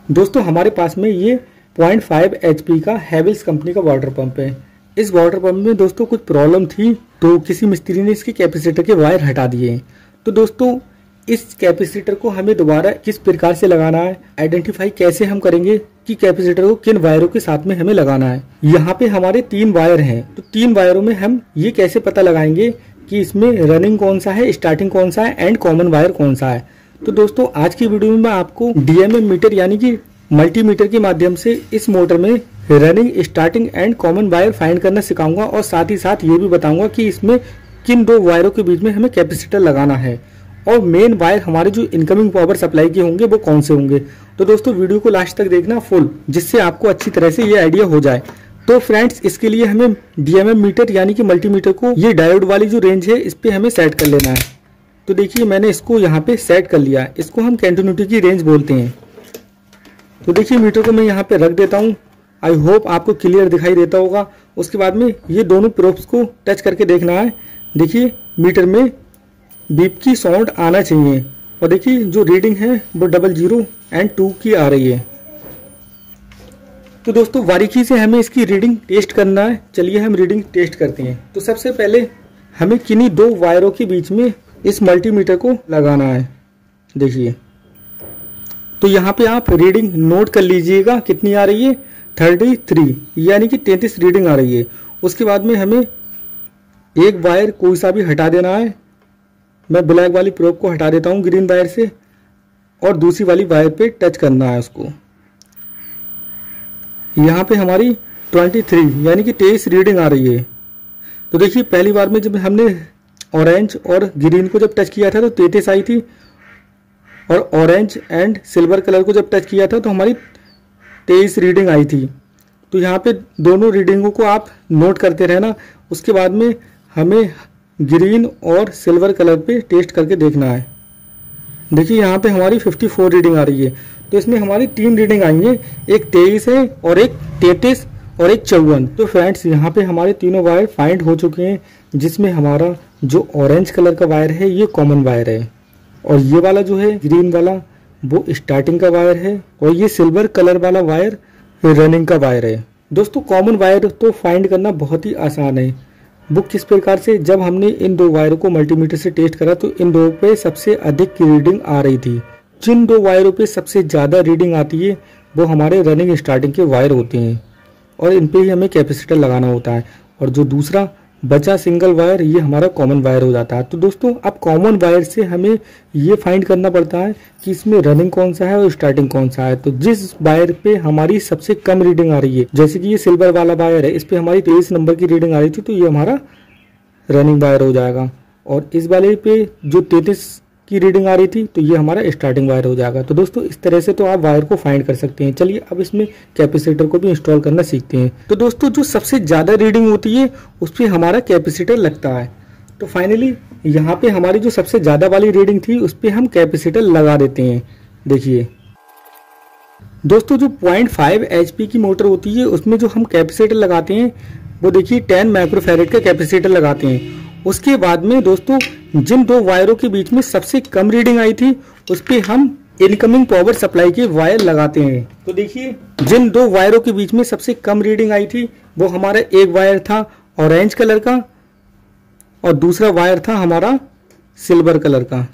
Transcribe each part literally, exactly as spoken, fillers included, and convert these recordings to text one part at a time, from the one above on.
दोस्तों हमारे पास में ये पॉइंट फाइव एच पी का हैवेल्स कंपनी का वाटर पंप है। इस वाटर पंप में दोस्तों कुछ प्रॉब्लम थी तो किसी मिस्त्री ने इसके कैपेसिटर के वायर हटा दिए। तो दोस्तों इस कैपेसिटर को हमें दोबारा किस प्रकार से लगाना है, आइडेंटिफाई कैसे हम करेंगे कि कैपेसिटर को किन वायरों के साथ में हमें लगाना है। यहाँ पे हमारे तीन वायर हैं, तो तीन वायरों में हम ये कैसे पता लगाएंगे कि इसमें रनिंग कौन सा है, स्टार्टिंग कौन सा है एंड कॉमन वायर कौन सा है। तो दोस्तों आज की वीडियो में मैं आपको डीएमएम मीटर यानी कि मल्टीमीटर के माध्यम से इस मोटर में running, starting and common wire find करना सिखाऊंगा और साथ ही साथ ये भी बताऊंगा कि इसमें किन दो वायरों के बीच में हमें कैपेसिटर लगाना है और मेन वायर हमारे जो इनकमिंग पावर सप्लाई के होंगे वो कौन से होंगे। तो दोस्तों वीडियो को लास्ट तक देखना फुल, जिससे आपको अच्छी तरह से ये आइडिया हो जाए। तो फ्रेंड्स इसके लिए हमें डीएमएम मीटर यानी कि मल्टीमीटर को ये डायोड वाली जो रेंज है इस पे हमें सेट कर लेना है। तो देखिए मैंने इसको यहाँ पे सेट कर लिया, इसको हम कंटिन्यूटी की रेंज बोलते हैं। तो देखिए मीटर को मैं यहाँ पे रख देता हूँ, आई होप आपको क्लियर दिखाई देता होगा। उसके बाद में ये दोनों प्रोब्स को टच करके देखना है। देखिए मीटर में बीप की साउंड आना चाहिए और देखिए जो रीडिंग है वो डबल जीरो एंड टू की आ रही है। तो दोस्तों बारीकी से हमें इसकी रीडिंग टेस्ट करना है। चलिए हम रीडिंग टेस्ट करते हैं। तो सबसे पहले हमें किन्हीं दो वायरों के बीच में इस मल्टीमीटर को लगाना है। देखिए तो यहाँ पे आप रीडिंग नोट कर लीजिएगा कितनी आ रही है, थर्टी थ्री यानी कि तैंतीस रीडिंग आ रही है। उसके बाद में हमें एक वायर कोई सा भी हटा देना है। मैं ब्लैक वाली प्रोब को हटा देता हूँ ग्रीन वायर से और दूसरी वाली वायर पे टच करना है उसको। यहाँ पे हमारी तेईस यानी कि तेईस रीडिंग आ रही है। तो देखिए पहली बार में जब हमने ऑरेंज और ग्रीन को जब टच किया था तो तैंतीस आई थी और ऑरेंज एंड सिल्वर कलर को जब टच किया था तो हमारी तेईस रीडिंग आई थी। तो यहाँ पे दोनों रीडिंगों को आप नोट करते रहना। उसके बाद में हमें ग्रीन और सिल्वर कलर पे टेस्ट करके देखना है। देखिए यहाँ पे हमारी चौवन रीडिंग आ रही है। तो इसमें हमारी तीन रीडिंग आई है, एक तेईस है और एक तैंतीस और एक चौवन। तो फ्रेंड्स यहाँ पे हमारे तीनों वायर फाइंड हो चुके हैं, जिसमें हमारा जो ऑरेंज कलर का वायर है ये कॉमन वायर है और ये वाला जो है ग्रीन वाला वो स्टार्टिंग का वायर है और ये सिल्वर कलर वाला वायर रनिंग का वायर है। दोस्तों कॉमन वायर तो फाइंड करना बहुत ही आसान है। वो किस प्रकार से, जब हमने इन दो वायरों को मल्टीमीटर से टेस्ट करा तो इन दो पे सबसे अधिक की रीडिंग आ रही थी। जिन दो वायरों पे सबसे ज़्यादा रीडिंग आती है वो हमारे रनिंग स्टार्टिंग के वायर होते हैं और इन पे ही हमें कैपेसिटर लगाना होता है और जो दूसरा बचा सिंगल वायर ये हमारा कॉमन वायर हो जाता है। तो दोस्तों अब कॉमन वायर से हमें ये फाइंड करना पड़ता है कि इसमें रनिंग कौन सा है और स्टार्टिंग कौन सा है। तो जिस वायर पे हमारी सबसे कम रीडिंग आ रही है, जैसे कि ये सिल्वर वाला वायर है, इस पे हमारी तेईस नंबर की रीडिंग आ रही थी तो ये हमारा रनिंग वायर हो जाएगा और इस वाले पे जो तैंतीस की रीडिंग आ रही थी तो ये हमारा स्टार्टिंग वायर हो जाएगा। तो दोस्तों इस तरह से तो आप वायर को फाइंड कर सकते हैं। चलिए अब इसमें कैपेसिटर को भी इंस्टॉल करना सीखते हैं। तो दोस्तों जो सबसे ज़्यादा रीडिंग होती है उस पर हमारा कैपेसिटर लगता है। तो फाइनली यहाँ पे हमारी जो सबसे ज़्यादा वाली रीडिंग थी उस पर हम कैपेसिटर लगा देते हैं। देखिए दोस्तों जो पॉइंट फाइव एच पी की मोटर होती है उसमें जो हम कैपेसिटर लगाते हैं वो देखिए टेन माइक्रोफैरेड का कैपेसिटर लगाते हैं। उसके बाद में दोस्तों जिन दो वायरों के बीच में सबसे कम रीडिंग आई थी उस पे हम इनकमिंग पावर सप्लाई के वायर लगाते हैं। तो देखिए जिन दो वायरों के बीच में सबसे कम रीडिंग आई थी वो हमारा एक वायर था ऑरेंज कलर का और दूसरा वायर था हमारा सिल्वर कलर का।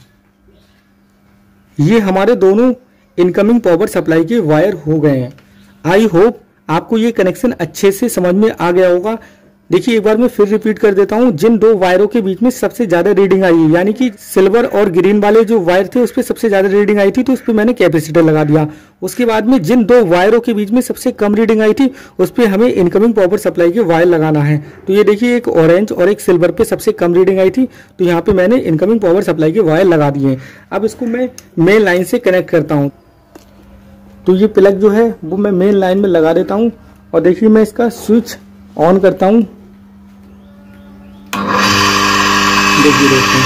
ये हमारे दोनों इनकमिंग पावर सप्लाई के वायर हो गए हैं। आई होप आपको ये कनेक्शन अच्छे से समझ में आ गया होगा। देखिए एक बार मैं फिर रिपीट कर देता हूँ। जिन दो वायरों के बीच में सबसे ज्यादा रीडिंग आई है यानी कि सिल्वर और ग्रीन वाले जो वायर थे उस पर सबसे ज्यादा रीडिंग आई थी तो उस पर मैंने कैपेसिटर लगा दिया। उसके बाद में जिन दो वायरों के बीच में सबसे कम रीडिंग आई थी उस पर हमें इनकमिंग पावर सप्लाई के वायर लगाना है। तो ये देखिए एक ऑरेंज और एक सिल्वर पे सबसे कम रीडिंग आई थी तो यहाँ पे मैंने इनकमिंग पावर सप्लाई के वायर लगा दिए। अब इसको मैं मेन लाइन से कनेक्ट करता हूँ। तो ये प्लग जो है वो मैं मेन लाइन में लगा देता हूँ और देखिए मैं इसका स्विच ऑन करता हूँ। देखिए दोस्तों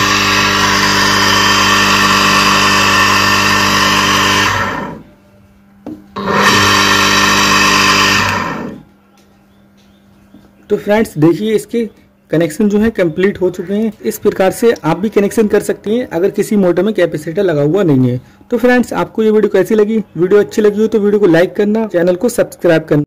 तो फ्रेंड्स देखिए इसके कनेक्शन जो है कंप्लीट हो चुके हैं। इस प्रकार से आप भी कनेक्शन कर सकती हैं अगर किसी मोटर में कैपेसिटर लगा हुआ नहीं है। तो फ्रेंड्स, आपको ये वीडियो कैसी लगी? वीडियो अच्छी लगी हो तो वीडियो को लाइक करना, चैनल को सब्सक्राइब करना।